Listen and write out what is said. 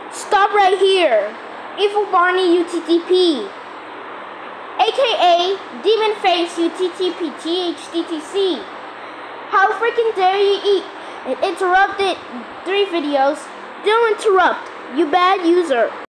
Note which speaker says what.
Speaker 1: Stop right here. Evil Barney UTTP. AKA Demon Face UTTP THDTC. How freaking dare you eat and interrupted 3 videos? Don't interrupt, you bad user.